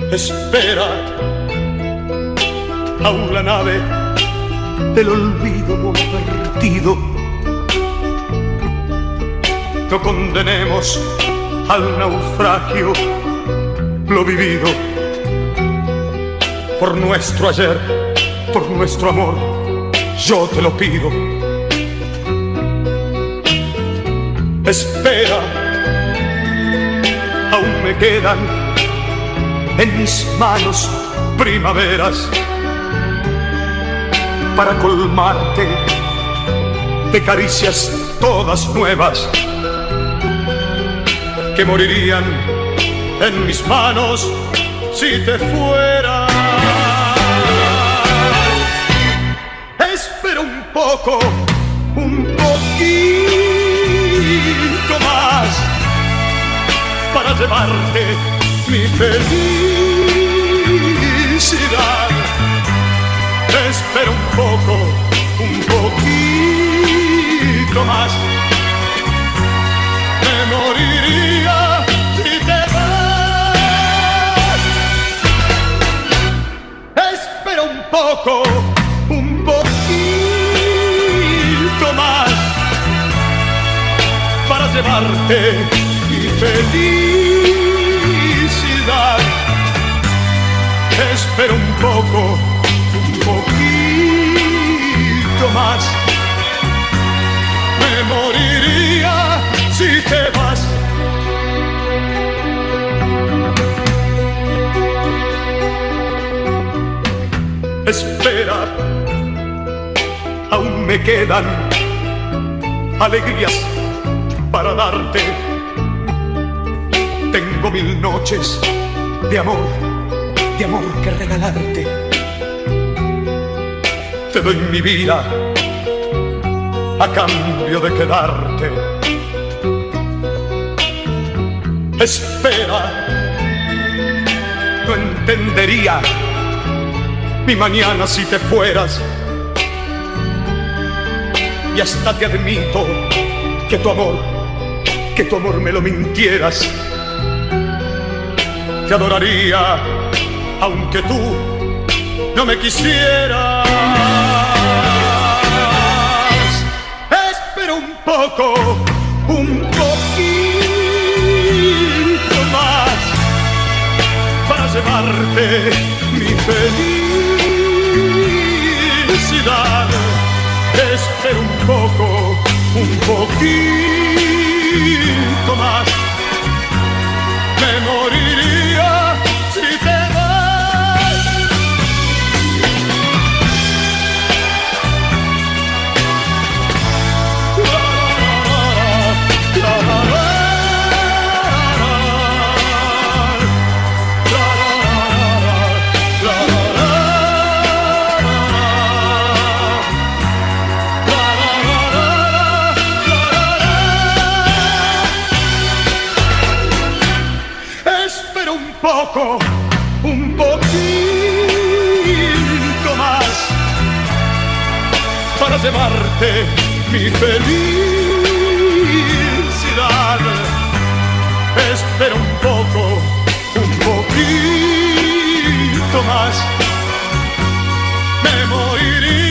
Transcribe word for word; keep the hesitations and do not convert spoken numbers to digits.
Espera, aún la nave del olvido no ha partido. No condenemos al naufragio lo vivido. Por nuestro ayer, por nuestro amor, yo te lo pido. Espera, aún me quedan en mis manos primaveras para colmarte de caricias todas nuevas que morirían en mis manos si te fueras. Espera un poco, un poquito más para llevarte mi felicidad. Espera un poco, un poquito más. Me moriría si te vas. Espera un poco, un poquito más para llevarte mi felicidad. Espera un poco, un poquito más. Me moriría si te vas. Espera, aún me quedan alegrías para darte. Tengo mil noches de amor, de amor que regalarte. Te doy mi vida a cambio de quedarte. Espera, no entendería mi mañana si te fueras. Y hasta te admito que tu amor, que tu amor me lo mintieras. Te adoraría aunque tú no me quisieras. Espera un poco, un poquito más para llevarte mi felicidad. Espera un poco, un poquito más. Me moriría si te vas. La, la, la, la, poco, un poquito más para llevarte mi felicidad. Espera un poco, un poquito más. Me moriría